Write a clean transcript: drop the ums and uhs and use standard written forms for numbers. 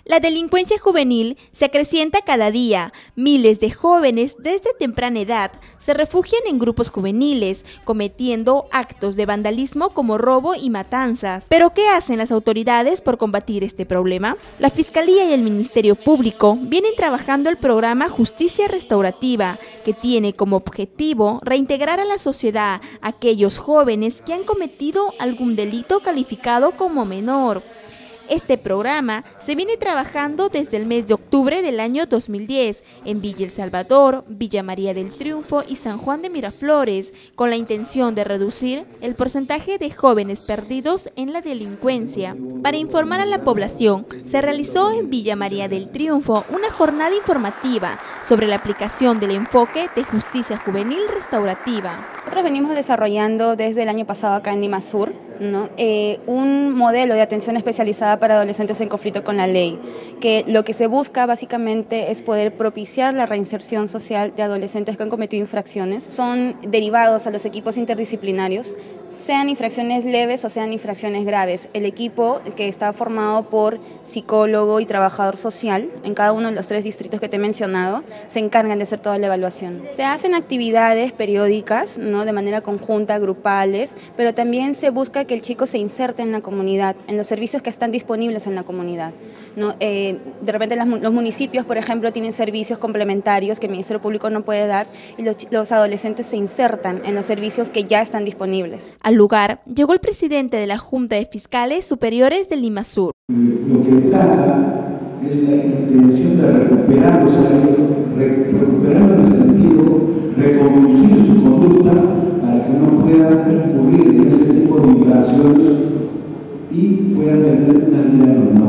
La delincuencia juvenil se acrecienta cada día. Miles de jóvenes desde temprana edad se refugian en grupos juveniles, cometiendo actos de vandalismo como robo y matanzas. ¿Pero qué hacen las autoridades por combatir este problema? La Fiscalía y el Ministerio Público vienen trabajando el programa Justicia Restaurativa, que tiene como objetivo reintegrar a la sociedad a aquellos jóvenes que han cometido algún delito calificado como menor. Este programa se viene trabajando desde el mes de octubre del año 2010 en Villa El Salvador, Villa María del Triunfo y San Juan de Miraflores, con la intención de reducir el porcentaje de jóvenes perdidos en la delincuencia. Para informar a la población, se realizó en Villa María del Triunfo una jornada informativa sobre la aplicación del enfoque de justicia juvenil restaurativa. Nosotros venimos desarrollando desde el año pasado acá en Limasur, ¿no? Un modelo de atención especializada para adolescentes en conflicto con la ley, que lo que se busca básicamente es poder propiciar la reinserción social de adolescentes que han cometido infracciones. Son derivados a los equipos interdisciplinarios, sean infracciones leves o sean infracciones graves. El equipo, que está formado por psicólogo y trabajador social, en cada uno de los 3 distritos que te he mencionado, se encargan de hacer toda la evaluación. Se hacen actividades periódicas, ¿no? De manera conjunta, grupales, pero también se busca que el chico se inserte en la comunidad, en los servicios que están disponibles en la comunidad, ¿no? De repente los municipios, por ejemplo, tienen servicios complementarios que el Ministerio Público no puede dar y los adolescentes se insertan en los servicios que ya están disponibles. Al lugar llegó el presidente de la Junta de Fiscales Superiores de Limasur. Lo que trata es la intención de recuperarlos a ellos, recuperarlos en el sentido, reconducir su conducta para que no puedan incurrir en ese tipo de infracciones y puedan tener una vida normal.